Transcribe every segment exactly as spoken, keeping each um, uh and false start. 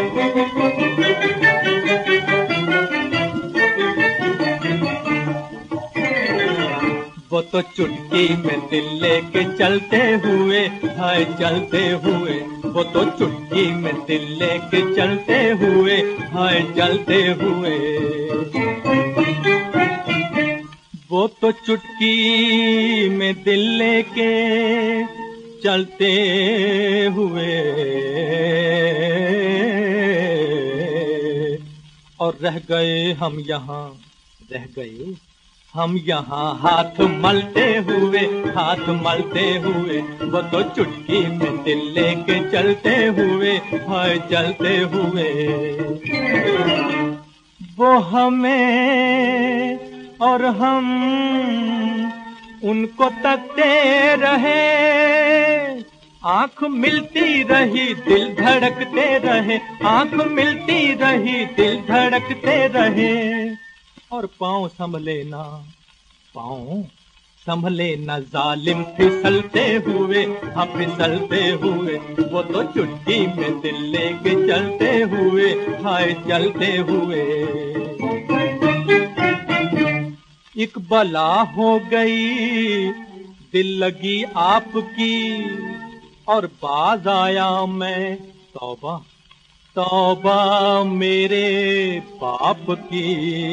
वो तो चुटकी में दिल लेके चलते हुए, हाय चलते हुए। वो तो चुटकी में दिल लेके चलते हुए, हाय चलते हुए। वो तो चुटकी में दिल लेके चलते हुए और रह गए हम यहाँ, रह गए हम यहाँ हाथ मलते हुए, हाथ मलते हुए। वो तो चुटकी में दिल लेके चलते हुए, हाय चलते हुए। वो हमें और हम उनको तकते रहे, आंख मिलती रही दिल धड़कते रहे, आंख मिलती रही दिल धड़कते रहे। और पाँव संभले ना, पाँव संभले ना जालिम फिसलते हुए, हाँ फिसलते हुए। वो तो चुटकी में दिल लेके चलते हुए, हाय चलते हुए। एक बला हो गई दिल लगी आपकी और बाज आया मैं, तौबा तौबा मेरे बाप की।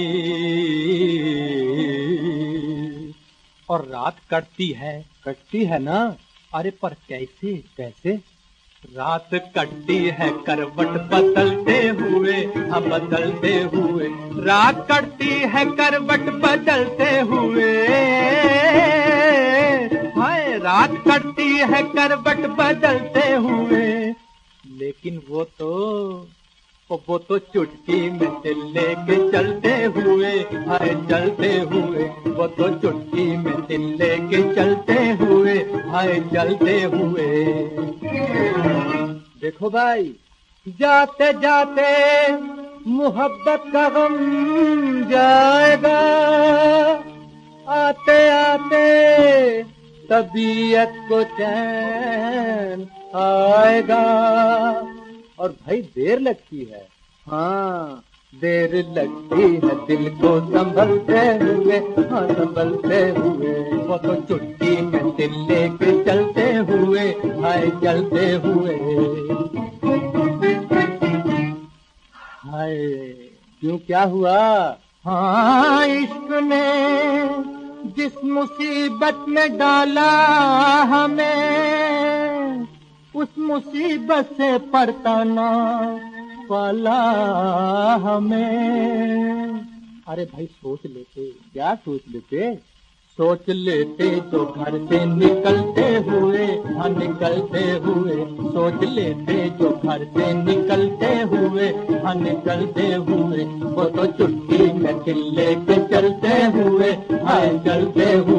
और रात कटती है, कटती है ना, अरे पर कैसे कैसे। रात कटती है करवट बदलते हुए, हम बदलते हुए। रात कटती है करवट बदलते हुए, हाय रात कटती है करवट बदलते हुए। लेकिन वो तो वो तो चुटकी में दिल लेके चलते हुए, हाय चलते हुए। वो तो चुटकी में दिल लेके चलते हुए, हाय चलते हुए। देखो भाई, जाते जाते मोहब्बत का गम जाएगा, आते आते तबीयत को चैन आएगा। और भाई देर लगती है, हाँ देर लगती है दिल को संभलते हुए, हाँ संभलते हुए। वो तो चुटकी में दिल लेके चलते हुए, हाय चलते हुए। हाय क्यों क्या हुआ? हाँ इश्क ने जिस मुसीबत में डाला हमें, उस मुसीबत से परताना पाला हमें। अरे भाई सोच लेते, क्या सोच लेते, सोच लेते जो घर से निकलते हुए, हाँ निकलते हुए। सोच लेते जो घर से निकलते हुए, हाँ निकलते हुए। वो तो चुटकी में दिल लेके चलते हुए, हाँ चलते हुए।